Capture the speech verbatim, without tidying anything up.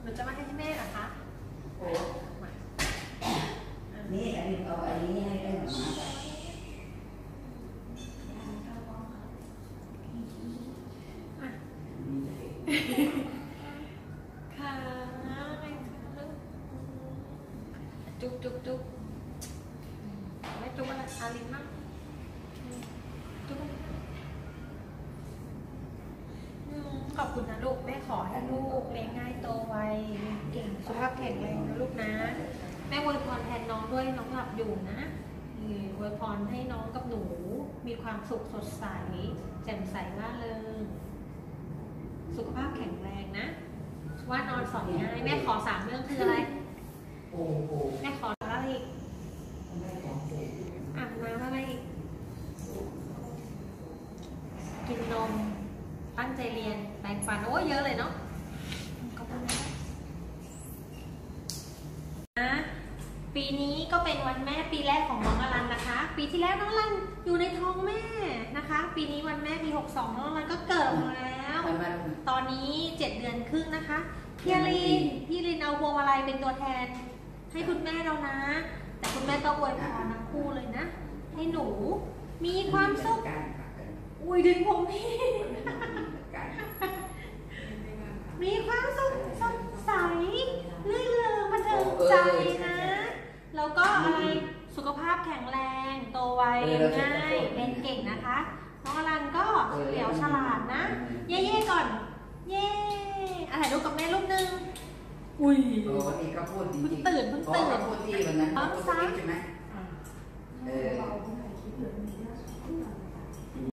นูจะมาให้แม่เหรอคะโอ้นี่อันนี้เอาอันนี้ให้ได้หรือไม่ค่ะจุ๊บจุ๊บจุ๊บไม่จุ๊บอะไรอาลินมากจุ๊บขอบคุณนะลูกแม่ขอให้ลูกเลี้ยงง่ายโตไวเก่งสุขภาพแข็งแรงนะลูกนะแม่อวยพรแทนน้องด้วยน้องหลับอยู่นะอวยพรให้น้องกับหนูมีความสุขสดใสแจ่มใสร่าเริงสุขภาพแข็งแรงนะว่านอนสอนง่ายแม่ขอสามเรื่องคืออะไรแม่ขออะไรอีกอาบน้ำอะไรอีกกินนมตั้งใจเรียนแปรงฟันโอ้เยอะเลยเนาะขอบคุณนะปีนี้ก็เป็นวันแม่ปีแรกของน้องอลันนะคะปีที่แล้วน้องอลันอยู่ในท้องแม่นะคะปีนี้วันแม่ปีหกสองน้องอลันก็เกิดมาแล้วตอนนี้เจ็ดเดือนครึ่งนะคะพี่ลินพี่ลินเอาพวงมาลัยเป็นตัวแทนให้คุณแม่เรานะแต่คุณแม่ก็อวยพรทั้งคู่เลยนะให้หนูมีความสุขอุ้ยดึงผมพี่มีความสุขสดใสลื่นเริงบันเทิงใจนะแล้วก็อะไรสุขภาพแข็งแรงโตไวเรียนง่ายเรียนเก่งนะคะน้องอลันก็เดี๋ยวฉลาดนะเย่ๆก่อนเย่ถ่ายรูปกับแม่รูปนึงอุ้ยวันนี้ก็พูดจริงๆเพิ่งตื่นเพิ่งตื่นพูดที่วันนั้นพร้อมซ้ำใช่ไหมเออ